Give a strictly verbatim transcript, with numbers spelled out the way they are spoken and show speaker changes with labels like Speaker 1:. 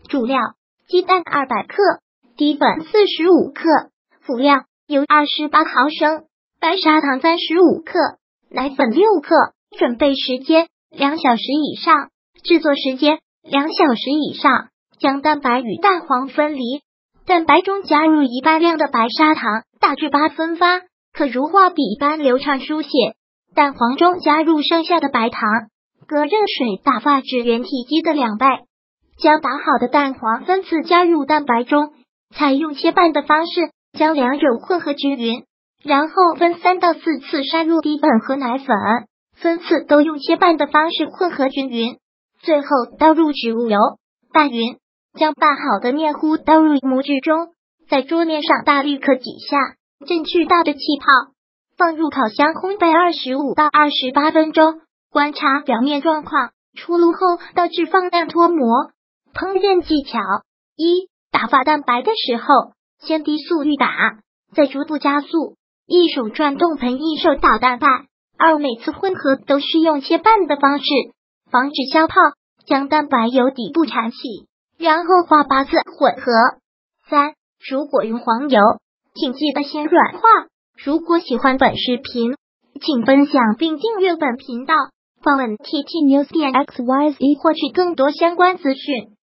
Speaker 1: 主料：鸡蛋二百克，低粉四十五克，辅料：油二十八毫升，白砂糖三十五克，奶粉六克。准备时间：两小时以上。制作时间：两小时以上。将蛋白与蛋黄分离，蛋白中加入一半量的白砂糖，大致八分发，可如画笔般流畅书写。蛋黄中加入剩下的白糖，隔热水打发至原体积的两倍。将打好的蛋黄分次加入蛋白中，采用切拌的方式将两种混合均匀，然后分三到四次筛入低粉和奶粉，分次都用切拌的方式混合均匀，最后倒入植物油拌匀。将拌好的面糊倒入模具中，在桌面上大力可几下，震去大的气泡，放入烤箱烘焙二十五到二十八分钟，观察表面状况，出炉后倒置放蛋脱模。烹饪技巧：一、打发蛋白的时候，先低速预打，再逐步加速，一手转动盆，一手捣蛋白。二、每次混合都是用切拌的方式，防止消泡，将蛋白由底部缠起，然后画八字混合。三、如果用黄油，请记得先软化。如果喜欢本视频，请分享并订阅本频道，访问 T T News 点 X Y Z 获取更多相关资讯。